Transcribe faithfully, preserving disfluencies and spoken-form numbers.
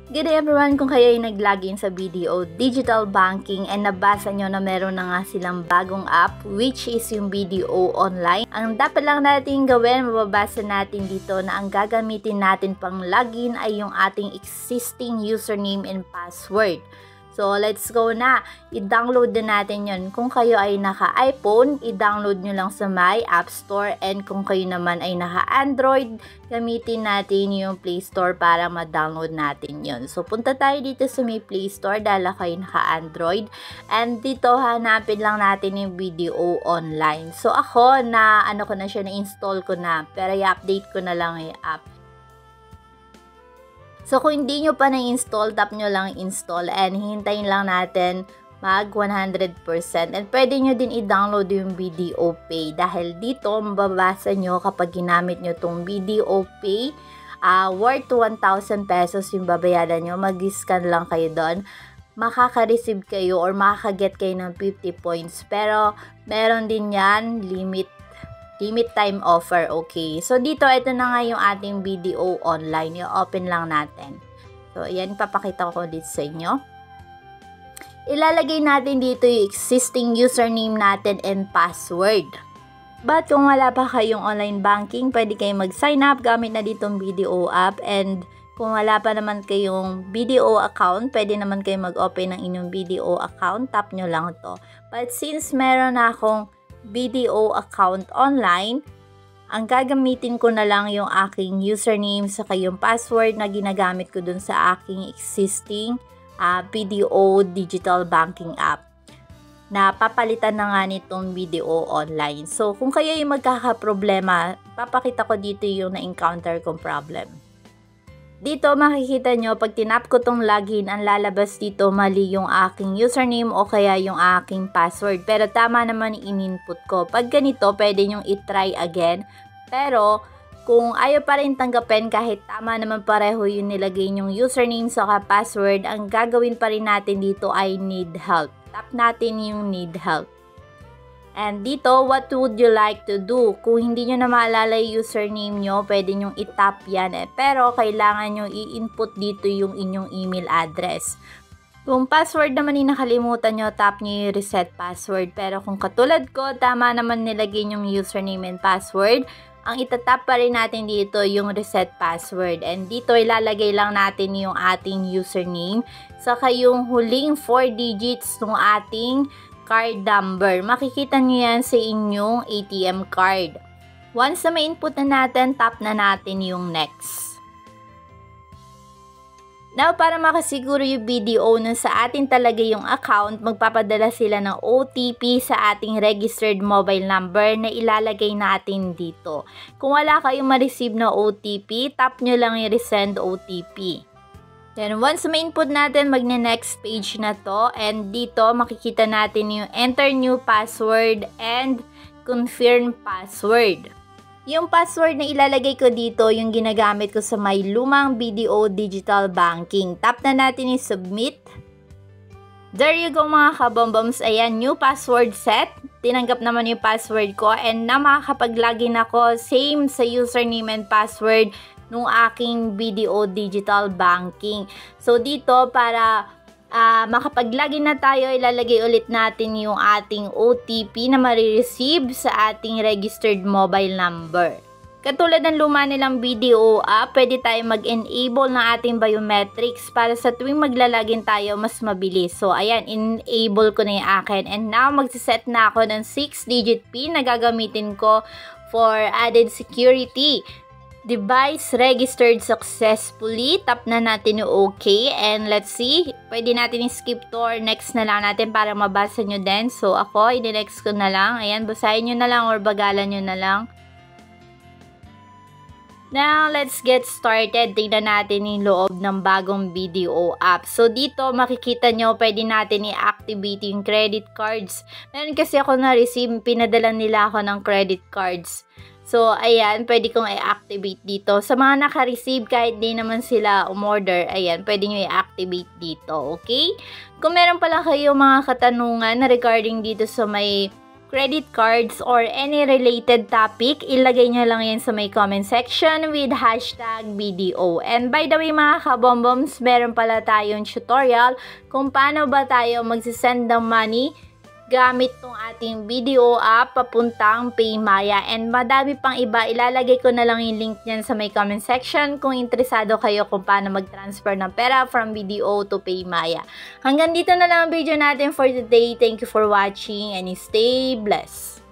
Good day everyone, kung kayo ay nag-login sa B D O Digital Banking and nabasa nyo na meron na nga silang bagong app which is yung B D O Online. Ang dapat lang natin gawin, mababasa natin dito na ang gagamitin natin pang login ay yung ating existing username and password. So, let's go na. I-download na natin yun. Kung kayo ay naka-iPhone, i-download nyo lang sa My App Store. And kung kayo naman ay naka-Android, gamitin natin yung Play Store para ma-download natin yun. So, punta tayo dito sa may Play Store dahil kayo naka-Android. And dito, hanapin lang natin yung B D O Online. So, ako na, ano ko na siya, na-install ko na. Pero i-update ko na lang yung app. So, kung hindi nyo pa na-install, tap nyo lang install and hihintayin lang natin mag one hundred percent. And pwede nyo din i-download yung B D O Pay dahil dito mababasa nyo kapag ginamit nyo tong B D O Pay, uh, worth one thousand pesos yung babayaran nyo. Mag-scan lang kayo doon. Makaka-receive kayo or makaka-get kayo ng fifty points. Pero meron din yan, limit Limit time offer, okay. So, dito, ito na nga yung ating B D O Online. I-open lang natin. So, ayan, papakita ko dito sa inyo. Ilalagay natin dito yung existing username natin and password. But, kung wala pa kayong online banking, pwede kayong mag-sign up gamit na ditong B D O app. And, kung wala pa naman kayong B D O account, pwede naman kayong mag-open ng inyong B D O account. Tap nyo lang to. But, since meron na akong B D O account online, ang gagamitin ko na lang yung aking username sa yung password na ginagamit ko dun sa aking existing uh, B D O digital banking app na papalitan na nga nitong B D O online. So, kung kayo yung magkakaproblema, papakita ko dito yung na-encounter kong problem. Dito makikita nyo, pag tinap ko tong login, ang lalabas dito mali yung aking username o kaya yung aking password. Pero tama naman yung in-input ko. Pag ganito, pwede nyong i-try again. Pero kung ayaw pa rin tanggapin kahit tama naman pareho yung nilagay nyong username sa password, ang gagawin pa rin natin dito ay need help. Tap natin yung need help. And dito, what would you like to do? Kung hindi nyo na maalala yung username nyo, pwede nyong i-tap yan eh. Pero kailangan nyo i-input dito yung inyong email address. Kung password naman yung nakalimutan nyo, tap nyo yung reset password. Pero kung katulad ko, tama naman nilagay yung username and password, ang itatap pa rin natin dito yung reset password. And dito, ilalagay lang natin yung ating username. Saka yung huling four digits ng ating card number. Makikita nyo yan sa inyong A T M card. Once na ma-input na natin, tap na natin yung next. Now, para makasiguro yung B D O na sa atin talaga yung account, magpapadala sila ng O T P sa ating registered mobile number na ilalagay natin dito. Kung wala kayong ma-receive na O T P, tap nyo lang yung resend O T P. Then, once ma-input natin, magne-next page na to. And dito, makikita natin yung enter new password and confirm password. Yung password na ilalagay ko dito, yung ginagamit ko sa may lumang B D O Digital Banking. Tap na natin yung submit. There you go mga kabomboms. Ayan, new password set. Tinanggap naman yung password ko. And na makakapag-login ako, same sa username and password nung aking B D O Digital Banking. So, dito, para uh, makapag-login na tayo, ilalagay ulit natin yung ating O T P na marireceive sa ating registered mobile number. Katulad ng luma nilang B D O app, pwede tayo mag-enable ng ating biometrics para sa tuwing maglalagin tayo, mas mabilis. So, ayan, enable ko na yung akin. And now, magsiset na ako ng six digit PIN na gagamitin ko for added security. Device registered successfully. Tap na natin yung OK. And let's see. Pwede natin i-skip to or next na lang natin para mabasa nyo din. So, ako, i-next ko na lang. Ayan, basahin nyo na lang or bagalan nyo na lang. Now, let's get started. Tingnan natin yung loob ng bagong B D O app. So, dito makikita nyo, pwede natin i-activate yung credit cards. Meron kasi ako na-receive, pinadala nila ako ng credit cards. So, ayan, pwede kong i-activate dito. Sa mga naka-receive, kahit di naman sila umorder, ayan, pwede nyo i-activate dito, okay? Kung meron pala kayo mga katanungan na regarding dito sa may credit cards, or any related topic, ilagay nyo lang yan sa may comment section with hashtag B D O. And by the way mga kabomboms, meron pala tayong tutorial kung paano ba tayo magsisend ng money gamit tong ating B D O app papuntang PayMaya. And madami pang iba, ilalagay ko na lang yung link niyan sa may comment section kung interesado kayo kung paano mag-transfer ng pera from B D O to PayMaya. Hanggang dito na lang ang video natin for today. Thank you for watching and stay blessed.